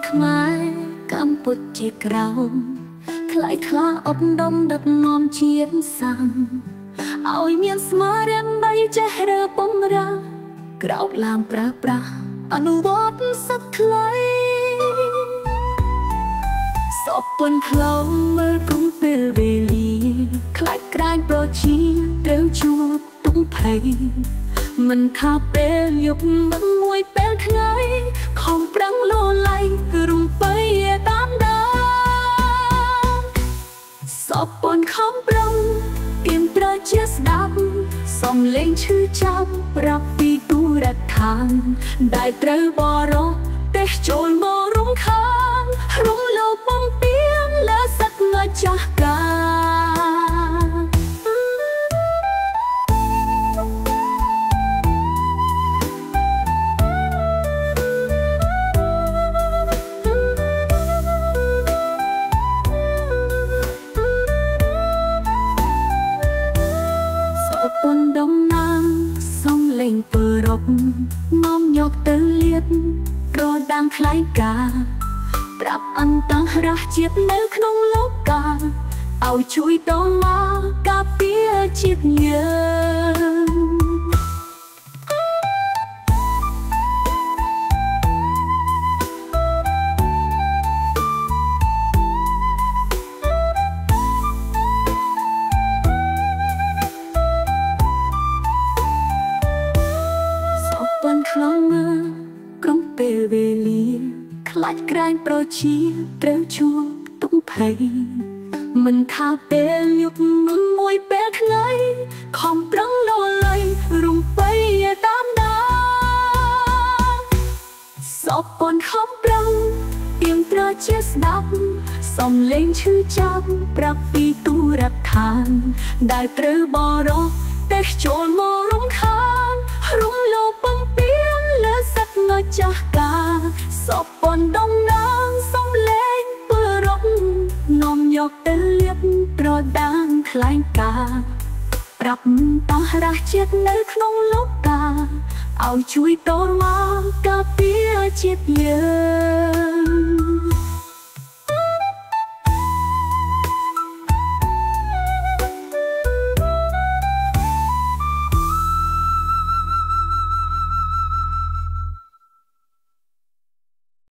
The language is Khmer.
ខ្មែរកម្ពុជាក្រោមខ្លាយខ្លាអប់រំដឹកនាំជាតិសាំងឲ្យមានស្មារតីចេះរើបំរើក្រោកឡើងប្រើប្រាស់អនុវត្តសឹកខ្លីសពពន់ខ្លងមើលគុំពេលវេលាខ្លាចក្រែងប្រជាត្រូវជួបទុំភ័យមិនថាពេលយប់មិនមួយពេលថ្ងៃខំប្រឹងលោឡៃរំបីតាមដានសពពន់ខំប្រឹងទៀមត្រជាស្ដាប់សំលេងឈឺចាប់ប្រាប់ពីទូរឋានដែលត្រូវបរោះទេសចូលមករំខានរំលោភបំពានលើសត្វម្ចាស់ការពន់ដំណាងសំលេងពើរកនាំយកទៅលៀតរដាំងខ្លែងការប្រាប់អន្តរជាតិនៅក្នុងលោកកាឲ្យជួយតមកការពារជាតិយើងខ្លងមើលក្រុមពេលវេលាខ្លាចក្រែងប្រជាត្រូវជួបទុំភ័យមិនថាពេលយប់មិនមួយពេលថ្ងៃខំប្រឹងលោឡៃរំបីតាមដានសពពន់ខំប្រឹងទៀមត្រជាស្ដាប់សំលេងឈឺចាប់ប្រាប់ពីទូរឋានដែលត្រូវបរោះទេសចូលមករំខានរំលោភបំពានលើសត្វម្ចាស់ការសពពន់ដំណាងសំលេងពើរកនាំយកទៅលៀបត្រដាងខ្លែងការប្រាប់តោះរះជាតិនៅក្នុងលោកកាឲ្យជួយតមកការពារជាតិយើង